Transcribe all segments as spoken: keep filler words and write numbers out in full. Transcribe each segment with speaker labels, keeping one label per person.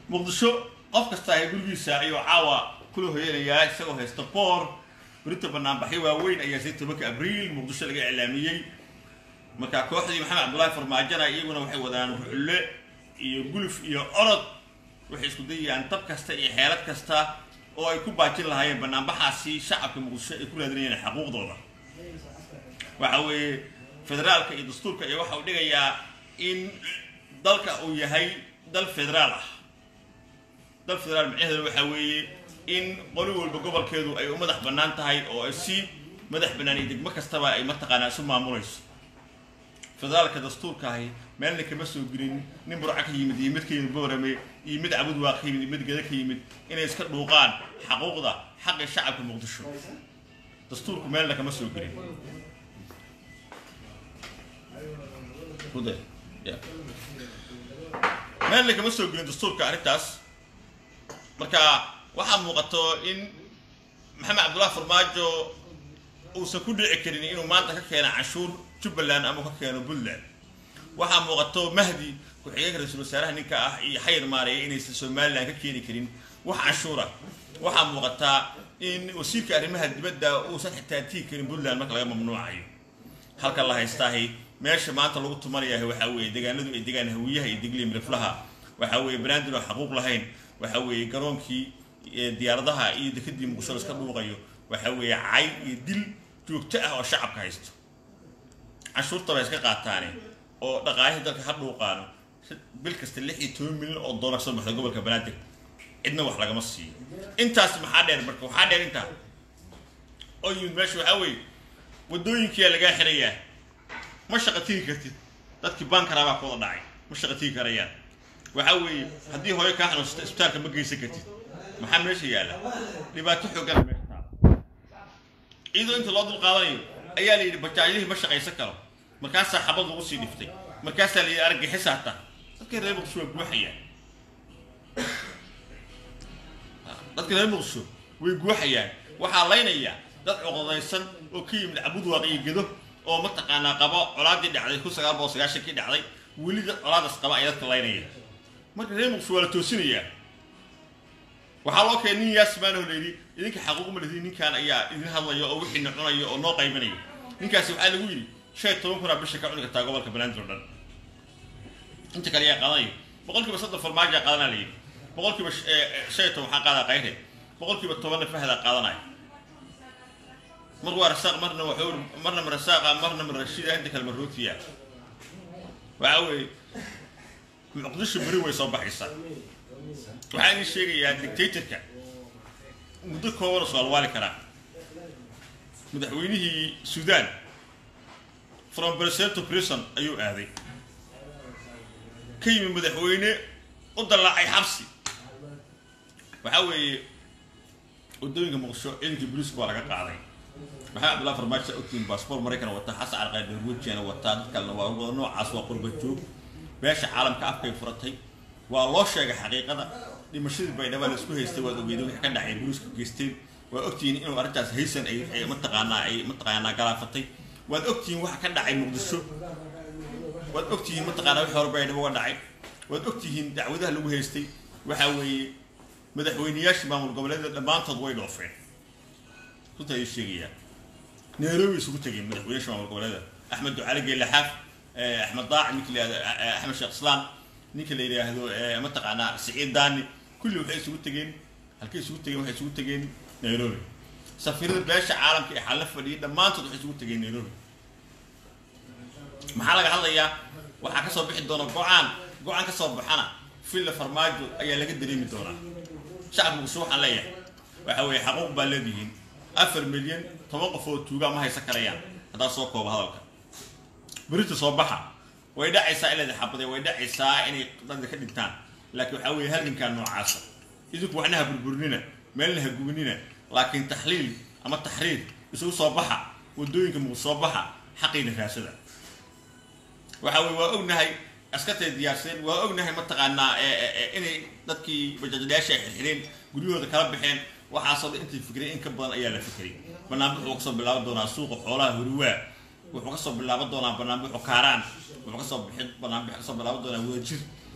Speaker 1: muqdisho qof kasta ay gurigiisa ayuu caawa kula hoyanayaa isagoo haysta boor بريتو بنام بحي واوين أي سنة تبك أبريل مقدش لقى إعلاميين مكا كوحدي محمد عبد الله فرماجنا يجونا وحي ودان وحلا يقول في أرض وحي سكودي عن طب كستا حالات كستا أو يكون باكر لها بنام بحاسي شعب مقدش يكون هذين حقوق ضوضة وحوي فدرال كي دستور كي وحو دقيا إن ضلك أو يهي ضل فدراله ضل فدرال معه وحوي إن قلوا البقبل كذو أي مدح بنان تهاي أو السي مدح بنان يدق ما كستبا أي متقنا سمع مريس فذلك دستور كهي ما لك بس وجرين نمبر عكي يمد يمد كي يبورمي يمد عبود واقي يمد كذا كي يمد إن يسكت بوقان حقوق ذا حق الشعب المقدسو دستور ما لك بس وجرين هذا يا ما لك بس وجرين دستور كعرفتاس مركا waxaa muuqato in maxamed cabdullaah farmaajo uusan ku dhici karin inuu maanta ka keeno cashuur Jubbaland ama ka keeno Puntland waxaa muuqato Mahdi ku xigeenka ra'iisul wasaaraha ninka ah iyo xayir maareey inaysan Soomaaliland ka keeni karin wax cashuura waxaa muuqata in wasiirka arrimaha dibadda uusan xitaa tii karin Puntland marka laga mamnuucayo halka la haystaahay meesha maanta lagu tumanayaa waxa weeye deegaanadu ay deegaan hawiyaha iyo digli mirflaha waxa weeye brandino xaquuq lahayn waxa weeye garoonkii diyaaradaha iyo dekadii muqdisho iska dhuuqayo waxa weeye cay iyo dil joogto ah oo shacabka haysto cashuurta way iska qaataane oo dhaqaalaha dalka had dhuuqaano bil kasta lix iyo toban milyan oo dollar soo baxda gobolka Banaadir cidna wax lagama siiyo intaas maxaa dheer marka waxaa dheer inta oo yimid meesha waxa weeye wadooyinkii laga xirayaa ma shaqatii kartid dadkii baankara baa kooda dhacay ma shaqatii karayaan waxa weeye haddii hooyo ka xanuunsato isbitaalka ma geysan kartid محمد ايش يالا dhibaato xooggan meesha ido inta loo dul qaadanayo ayaa leeyahay bajaajilihii ma shaqaysan karo markaas saxaabadu ugu sii dhiftay markaas la argay xisaabta dadka reer muqdisho guuxayaan dadka reer muqdisho way guuxayaan waxa laynaya dad cuqdaysan oo ka yimid abud waaqi gedo oo ma taqaana qabo colaadii dhacday ku sagaal boqol sagaashan kii dhacday wali dad colaadaas qaba ay dadka laynaya marka reer muqdisho wala toosinaya waxaa loo keenay yaasmaan oo leeyahay idinka xaquuq ma leeyahay ninkan ayaa idin hadlayo oo wixii noqonayo oo noo qaybinayo ninkaasi waxa lagu yiri shan iyo toban kun bisha ka cunka taa gobolka Banaadir dhan inta kale ayaa qaaday boqolkiiba saddex farmaajo qaadanayay boqolkiiba shan iyo toban waxa qaada qayre boqolkiiba toban fahada qaadanay mar waa rasaaq marna wuxuu marna marasaaqa marna marashida inta kale marootiya waxa weey muqdisho bari way soo baxaysaa waxaan sheegayaa dictatorka muddo kooban soo alwaali kara madaxweynihii Suudaan from president to prison ayuu aaday kaymi madaxweyne u dalaacay xabsi waxa weeye wadooyinka muqdisho ciidanka booliska waa laga qaaday maxaa Abdullah Farmaajo oo tiin passport Mareykan wata xasan arqayd wajina wata dad kale waa wada noocaas waa qurba joog beesha caalamka afkay furatay waa loo sheegay xaqiiqada dhimashadii bay dhawaad isku haystay waa ogeedo wax ka dhacay booliska geystay waa ogtiin inuu arintaas haysan ay ma taqaana ay ma taqaana galaafatay waa ogtiin wax ka dhacay muqdisho waa ogtiin ma taqaana wax hor bay dhawaad dhacay waa ogtiin dacwadaha lagu haystay waxa weeye madaxweynayaasha maamul goboleedyada dhamaantood way dhoofeen runta ay sheegayaan Nairobi isugu tagay madaxweynayaasha maamul goboleedyada Axmed Ducaale Geelle Xaaf Axmed Daac mikli Axmed Sheekh Islaan ninka la yiraahdo ma taqaana Saciid Daani kulli waxay isugu tageen halkay isugu tageen waxay isugu tageen Nairobi safiirada beesha caalamka ee xalaf fadhiya dhamaantood waxay isugu tageen Nairobi maxaa laga hadlayaa waxa ka soo bixi doona go'aan go'aan ka soo baxana fil farmaajo ayaa laga dareemi doonaa shacabku soo waxaan leeyahay waxa weeye xaquuq baa leeyihiin afar milyan toban qof oo tuuga ma haysan karayaan hadaa soo koob hadalka بريتو صباحا ويدا عيسى إلى ذي حبضي ويدا عيسى إني ضد كديتان لكن حاول هل كان نوع عاصر إذا كوعناها بالبرنينة مالها جوانينة لكن تحليل أما التحرير يسوي صباحا ودوين كم صباحا حقيقة فاسدة وحاول وأقولنا هاي أسكت الدياسين وأقولنا هاي متقنا إني ضدكي بجدلاش الحين قولوا هذا كلام بحين وحصل أنت فكرين إن كبر أيام الفكرين بنابه وقصد بالله دون السوق وحولها هرواء wuxuu ka soo bilaabo doonaa barnaamij xukaaran wuxuu ka soo bixin barnaamij ka soo bilaabo doonaa wadajir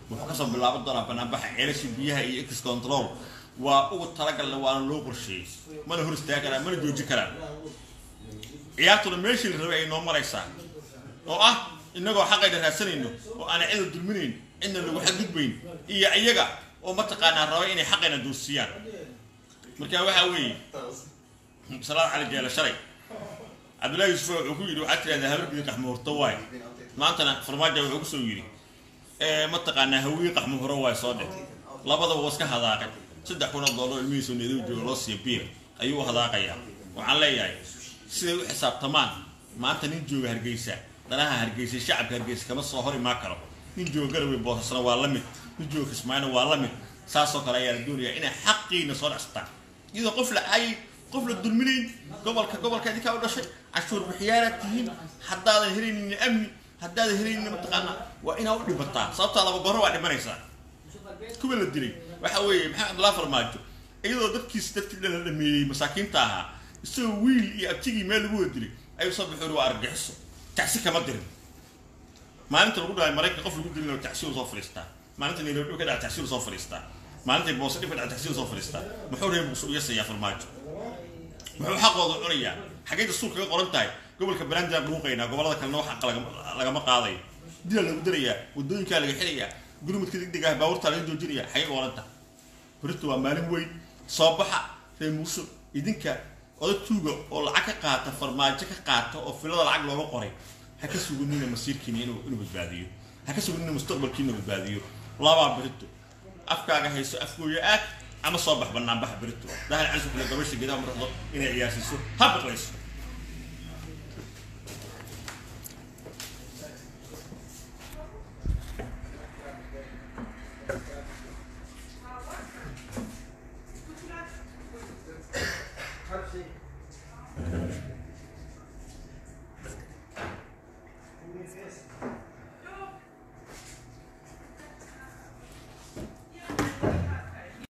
Speaker 1: وحكسب باللعب الضرب بنبح عيرش بيها إيه إكس كنترول وأو ترجع لوان لوبر شيء ما له هرستيا كلام ما له جوجي كلام عياطنا ماشي الربع إنه مرة يسان أو أه إنه جو حاجة ده سنة إنه وأنا عيد الدلمين إن اللي واحد بين إيه أيجا ومتقنا الربع إني حقنا دوسيان مركب واحد وي سلام على الجيل الشرعي عبد الله يوسف وحكي له حتى هذا هرب يقح مهرطواي ما أنتنا فرماجة وعكسوا يري متقنا هوي قح مهرواي صادق لا بد واسك هذاك صدق كنا ضلوا الميس ونيدو جلوس يبير أيوه هذاك يا وعلى ياي سوي حساب تمام ما أنت نيجو هرجيسة تراها هرجيسة الشعب هرجيسة كم الصهوري ما كرو نيجو قرب البوس سنة والله نيجو كسمعنا والله ساسو كلايا الدنيا إن حقي نصور أستان إذا قفل أي قفل الدلمين قبل كقبل كذي كأول شيء عشور بحيارتهم حتى هذا هرين أمني حتى هذا هرين متقنا وإن أول بطاق صوت على بقرة وعد مريسا كمل الدليل وحوي محمد الله فرماجو إذا ضد كيس تكتل لنا مساكين تاها يسوي ويل يأتيجي مال بودري أي صبح حلو أرجعسه تعسي كم درهم ما أنت لو قلنا مريك قفل قلت لنا تعسير صفر ما أنت اللي لو كده تعسير صفر ما أنت بوصلي بدأ تعسير صفر محور هي مسؤولية يا فرماجو محور حق وضعية حاجات السوق كذا قرنتاي قبل كبران جاب موقعنا قبل هذا كان نوع حق لقى ما قاضي دي اللي بدرية والدنيا كان لقى حلية قولوا متكدك دقاه باورت على عنده جرية حقيقة قرنتا بريتو أماني وين صباحا في موسى إذنك أضد توجو أو العكا قاطة فرماجة قاطة أو في هذا العقل لو قري هكسو قلنا مسير كينينو إنه بالباديو هكسو قلنا مستقبل كينو بالباديو لا بقى بريتو أفكار هيسو أفكويات أنا صباح بنام بح بريتو ده العزب اللي قبلش كده مرة إنه عياسي سو هبط ليش